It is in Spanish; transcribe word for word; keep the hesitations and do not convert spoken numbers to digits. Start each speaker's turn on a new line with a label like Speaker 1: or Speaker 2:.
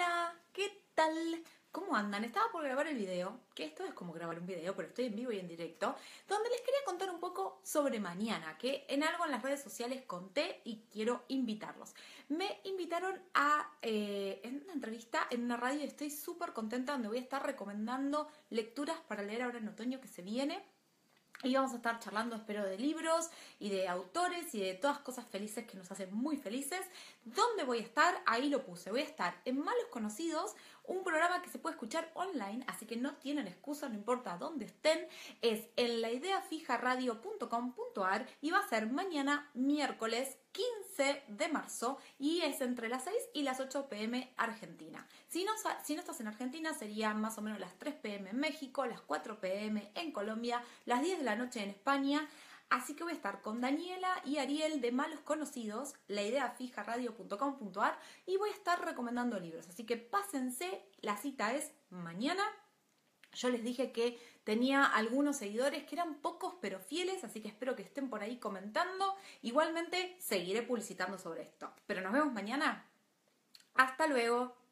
Speaker 1: Hola, ¿qué tal? ¿Cómo andan? Estaba por grabar el video, que esto es como grabar un video, pero estoy en vivo y en directo, donde les quería contar un poco sobre mañana, que en algo en las redes sociales conté y quiero invitarlos. Me invitaron a eh, en una entrevista en una radio y estoy súper contenta, donde voy a estar recomendando lecturas para leer ahora en otoño que se viene. Y vamos a estar charlando, espero, de libros y de autores y de todas cosas felices que nos hacen muy felices. ¿Dónde voy a estar? Ahí lo puse. Voy a estar en Malos Conocidos, un programa que se puede escuchar online, así que no tienen excusa, no importa dónde estén. Es en la idea fija radio punto com punto a r y va a ser mañana, miércoles quince de marzo, y es entre las seis y las ocho pm Argentina. Si no, si no estás en Argentina, serían más o menos las tres pm en México, las cuatro pm en Colombia, las diez de la noche en España. Así que voy a estar con Daniela y Ariel de Malos Conocidos, la idea fija radio punto com punto a r, y voy a estar recomendando libros. Así que pásense, la cita es mañana. Yo les dije que tenía algunos seguidores que eran pocos pero fieles, así que espero que estén por ahí comentando. Igualmente seguiré publicitando sobre esto. Pero nos vemos mañana. Hasta luego.